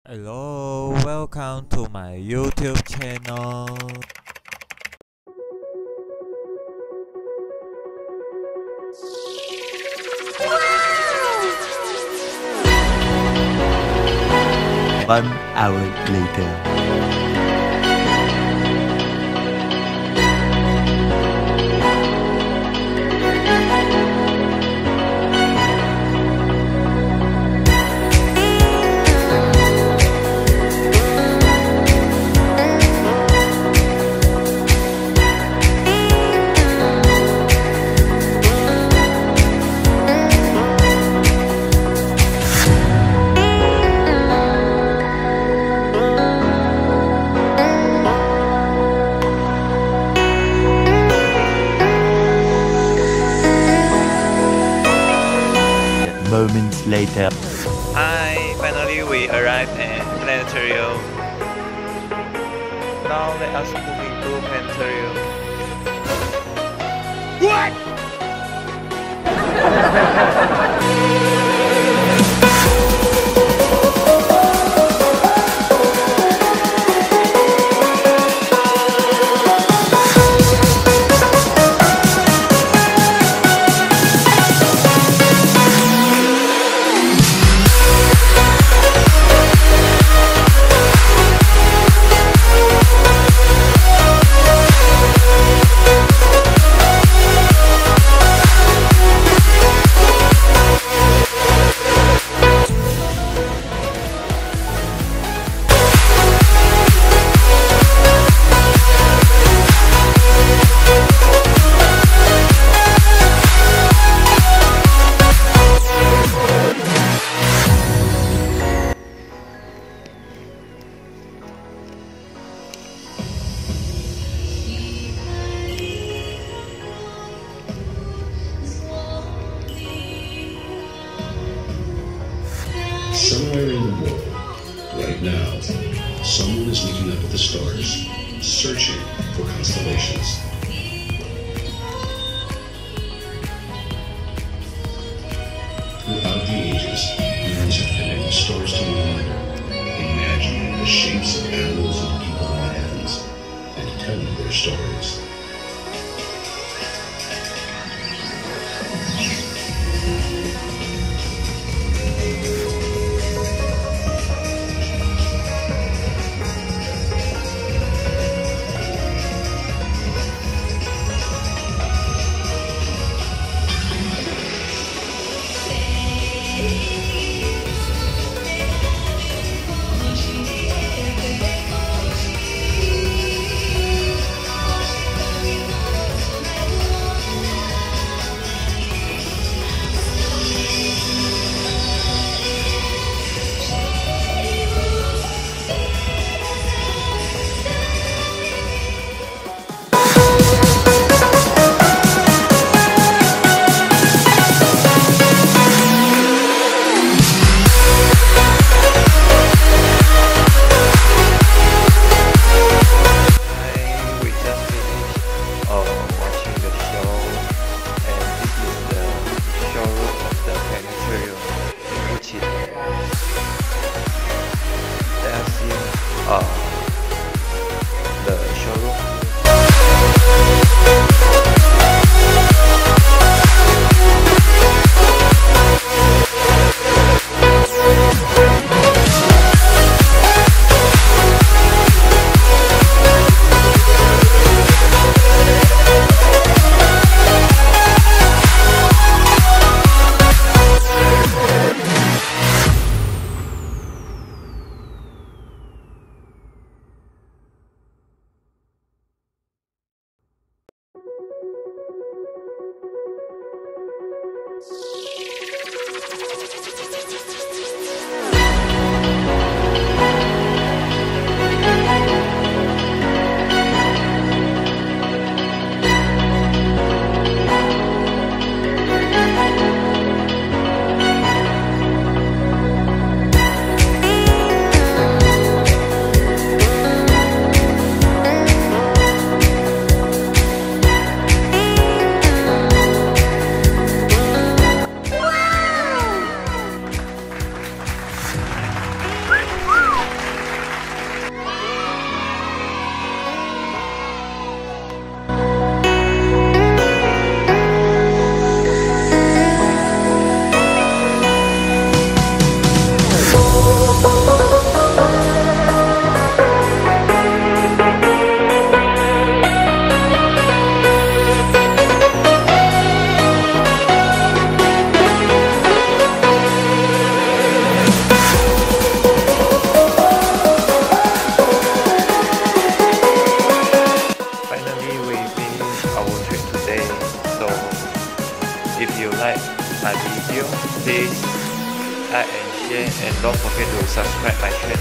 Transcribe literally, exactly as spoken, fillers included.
Hello, welcome to my YouTube channel. One hour later. Moments later. Hi, finally we arrived at Planetarium. Now let us move into Planetarium. What? Somewhere in the world, right now, someone is looking up at the stars, searching for constellations. Throughout the ages, humans have connected stars to one another, imagining the shapes of animals and people in the heavens, and telling their stories. subscribe my channel.